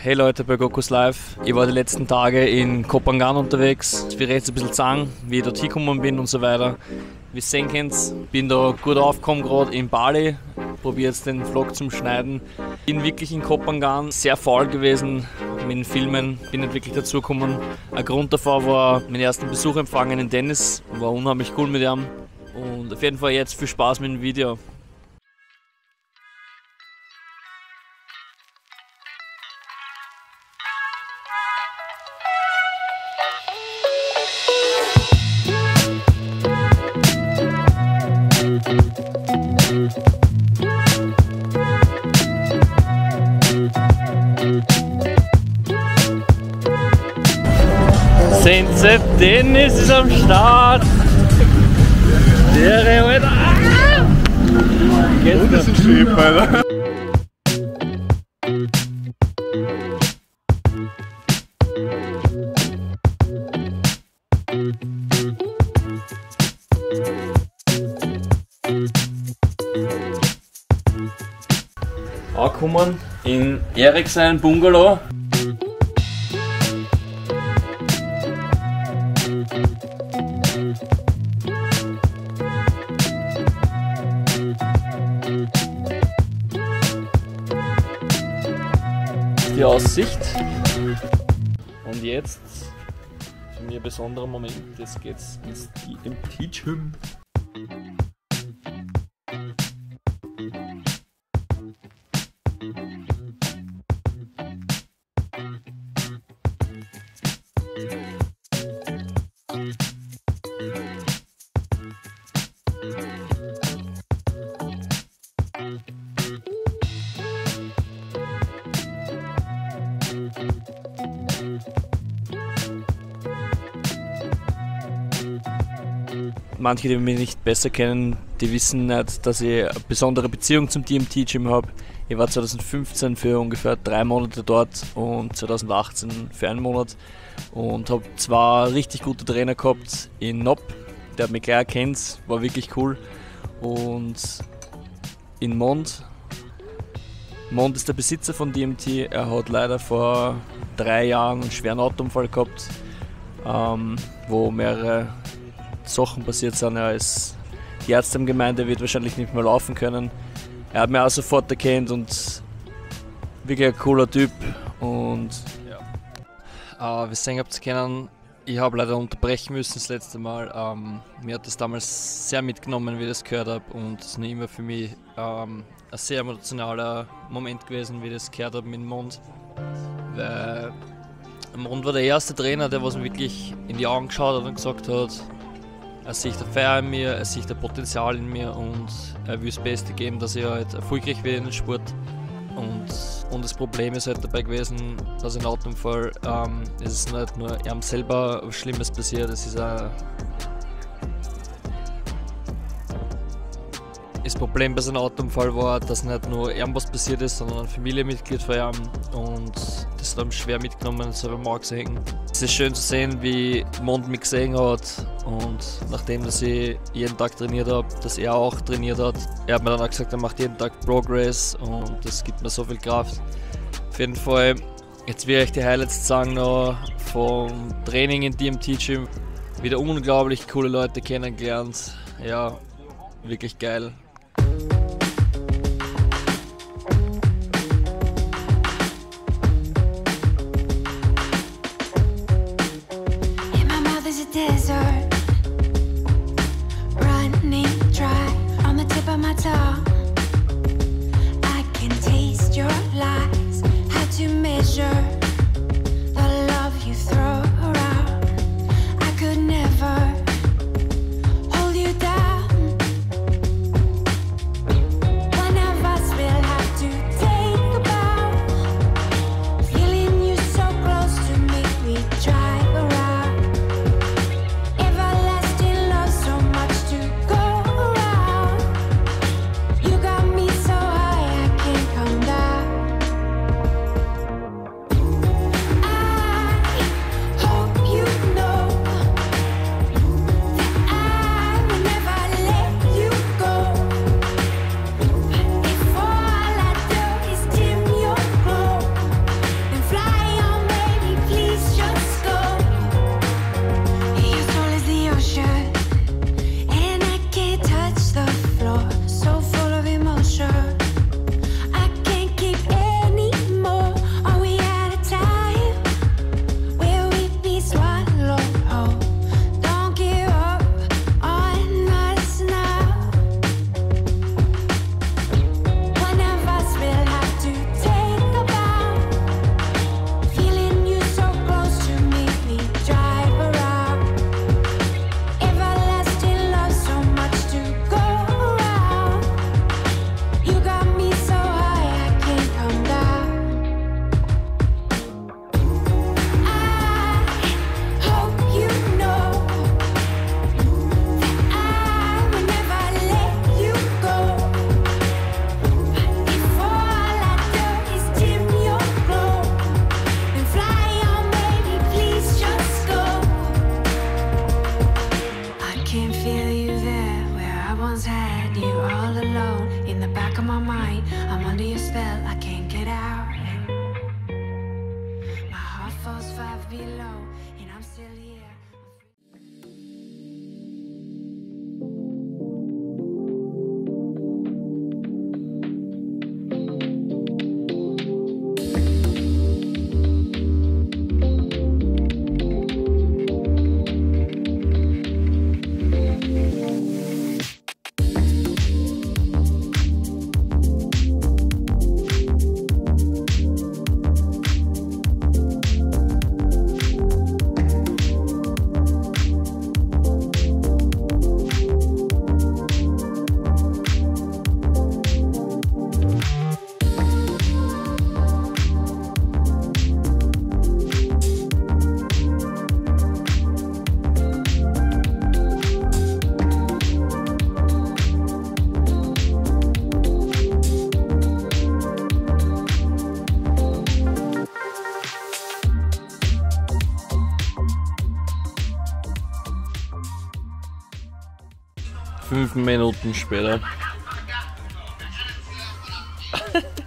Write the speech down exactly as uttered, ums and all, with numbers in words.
Hey Leute bei Gokus Live. Ich war die letzten Tage in Koh Phangan unterwegs. Ich will jetzt ein bisschen sagen, wie ich dort hingekommen bin und so weiter. Wie ihr sehen könnt, bin da gut aufgekommen gerade in Bali. Probiere jetzt den Vlog zum Schneiden. Bin wirklich in Koh Phangan sehr faul gewesen mit den Filmen. Bin nicht wirklich dazu gekommen. Ein Grund davor war meinen ersten Besuch empfangen in Dennis. War unheimlich cool mit ihm. Und auf jeden Fall jetzt viel Spaß mit dem Video. Sehen Sie, Dennis ist am Start! Der Alter! Ah! Und das ist ein Schiff, Alter! Angekommen in Erik sein Bungalow. Die Aussicht. Und jetzt für mich ein besonderer Moment, jetzt geht's ins D M T-Gym. Manche, die mich nicht besser kennen, die wissen nicht, dass ich eine besondere Beziehung zum D M T-Gym habe. Ich war zweitausendfünfzehn für ungefähr drei Monate dort und zweitausendachtzehn für einen Monat und habe zwei richtig gute Trainer gehabt in Nob, der hat mich gleich erkannt, war wirklich cool, und in Mond. Mond ist der Besitzer von D M T, er hat leider vor drei Jahren einen schweren Autounfall gehabt, ähm, wo mehrere Sachen passiert sind. Er ist, die Ärzte im Gemeinde wird wahrscheinlich nicht mehr laufen können. Er hat mich auch sofort erkannt und wirklich ein cooler Typ. Und ja. Äh, wir sehen, habt ihr kennen, ich habe leider unterbrechen müssen das letzte Mal. Ähm, mir hat das damals sehr mitgenommen, wie ich das gehört habe, und es ist noch immer für mich ähm, ein sehr emotionaler Moment gewesen, wie ich das gehört habe mit dem Mond. Weil Mond war der erste Trainer, der was mir wirklich in die Augen geschaut hat und gesagt hat, er sieht ein Feuer in mir, er sieht ein Potenzial in mir und er will das Beste geben, dass ich halt erfolgreich werde in den Sport. Und, und das Problem ist halt dabei gewesen, dass in Autounfall ähm, es ist nicht nur ihm selber was Schlimmes passiert, es ist auch das Problem bei seinem Autounfall war, dass nicht nur ihm was passiert ist, sondern ein Familienmitglied von ihm, und das hat ihm schwer mitgenommen, das habe ich mal gesehen. Es ist schön zu sehen, wie Mond mich gesehen hat, und nachdem dass ich jeden Tag trainiert habe, dass er auch trainiert hat. Er hat mir dann auch gesagt, er macht jeden Tag Progress und das gibt mir so viel Kraft. Auf jeden Fall, jetzt will ich die Highlights sagen noch vom Training in D M T-Gym. Wieder unglaublich coole Leute kennengelernt, ja, wirklich geil. under your spell, I can't get out. My heart falls five below, and I'm still here. Fünf Minuten später.